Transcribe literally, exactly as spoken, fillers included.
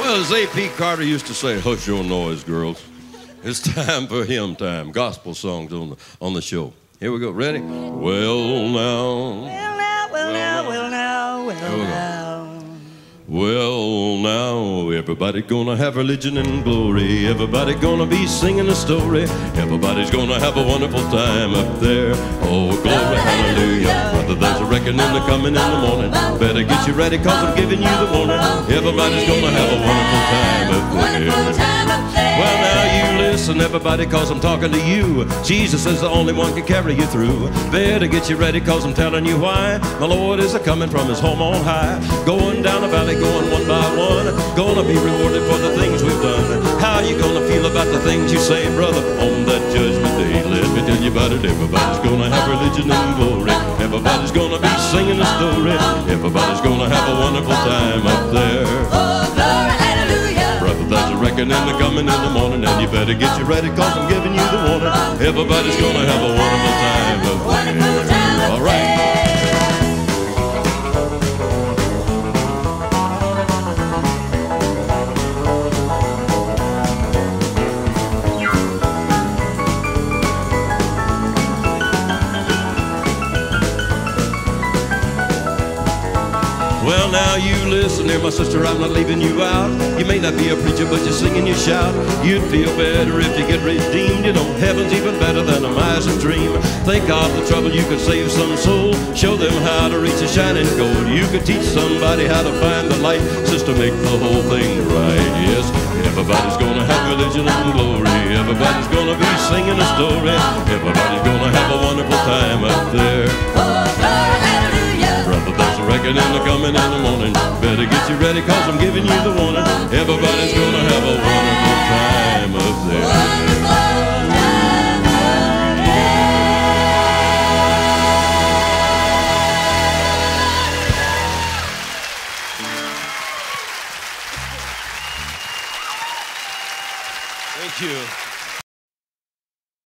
Well, as A P Carter used to say, hush your noise, girls. It's time for hymn time. Gospel songs on the, on the show. Here we go. Ready? Well, now. Well, now, well, now, well, now, well, now. Well, now, everybody gonna have religion and glory. Everybody gonna be singing a story. Everybody's gonna have a wonderful time up there. Oh, glory, hallelujah. Brother, there's a reckoning a coming in the morning. Better get you ready, cause I'm giving you the warning. Everybody's gonna have a wonderful time up there. Well, now you listen, everybody, cause I'm talking to you. Jesus is the only one can carry you through. Better get you ready, cause I'm telling you why. The Lord is a-coming from his home on high. Going down the valley, going one by one. Gonna be rewarded for the things we've done. How you gonna feel about the things you say, brother, on that judgment day? Let me tell you about it. Everybody's gonna have religion and glory. Everybody's gonna be singing a story. Everybody's gonna have a wonderful time up there. Oh, glory, hallelujah. Brother, there's a reckoning a coming in the morning, and you better get you ready, cause I'm giving you the warning. Everybody's gonna have a wonderful time up there. All right. Well, now you listen here, my sister, I'm not leaving you out. You may not be a preacher, but you're singing your shout. You'd feel better if you get redeemed. You know, heaven's even better than a miser's dream. Think of the trouble you could save some soul. Show them how to reach a shining goal. You could teach somebody how to find the light, just to make the whole thing right. Yes, everybody's gonna have religion and glory. Everybody's gonna be singing a story. Everybody's gonna have a wonderful time up there. Oh, glory, hallelujah. Brother, there's a reckoning a coming in the morning. Better get you ready, cause I'm giving you the warning. Everybody's gonna have a wonderful time up there. Thank you.